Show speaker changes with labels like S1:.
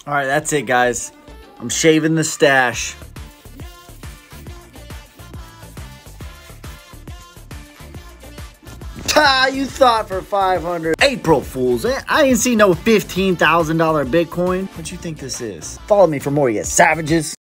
S1: All right, that's it, guys. I'm shaving the stash. You thought for 500. April Fools. I ain't seen no $15,000 Bitcoin. What you think this is? Follow me for more, you savages.